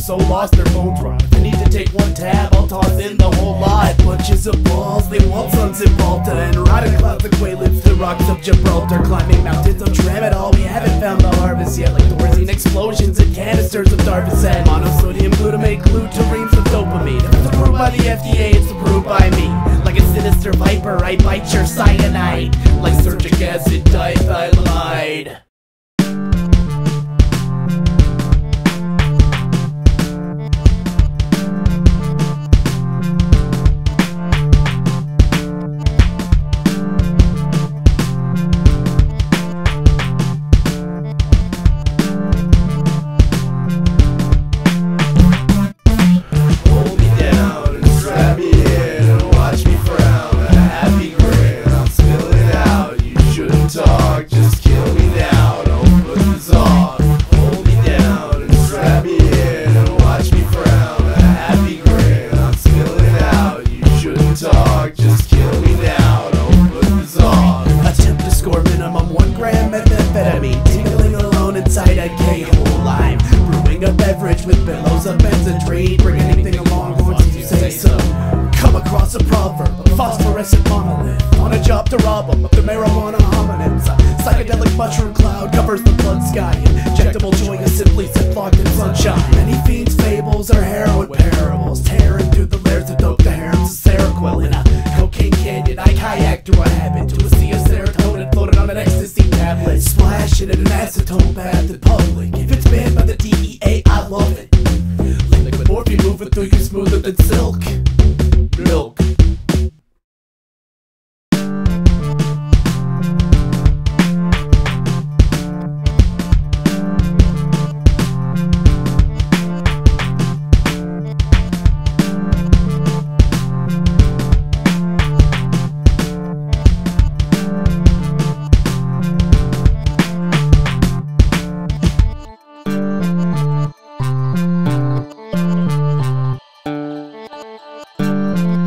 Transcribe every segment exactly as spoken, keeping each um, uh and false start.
so lost their phones run. If I need to take one tab, I'll toss in the whole lot. Bunches of balls, they want suns in Malta, and riding clouds of quaaludes to rocks of Gibraltar. Climbing mountains of tramadol, we haven't found the harvest yet. Like Thorazine explosions and canisters of Darvocet. Monosodium glutamate, glutarines of dopamine. If it's approved by the F D A, it's approved by me. Like a sinister viper, I bite your cyanide. Like surgic acid diethylamide. Talk, just kill me now, don't put this off. Hold me down and strap me in and watch me frown. A happy grin, I'm spilling out. You shouldn't talk, just kill me now, don't put this off. Attempt to score minimum one gram methamphetamine. Tingling alone inside a K-hole lime. Brewing a beverage with billows of benzodrine. Bring anything along once you say so. Come across a proverb, a phosphorescent monolith. On a job to rob them of their marijuana hominids. A psychedelic mushroom cloud covers the blood sky. Injectable joy is simply ziplocked in sunshine. Many fiends' fables are heroin parables, tearing through the layers of dope, the harems of Seroquel. In a cocaine canyon, I kayak through a habit to a sea of serotonin floated on an ecstasy tablet. Splash it in an acetone bath in public. If it's banned by the D E A, I love it. Liquid morphine moving through you smoother than silk. Milk.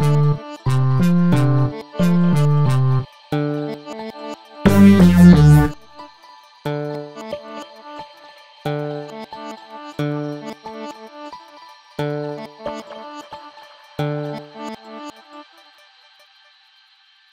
Thank you.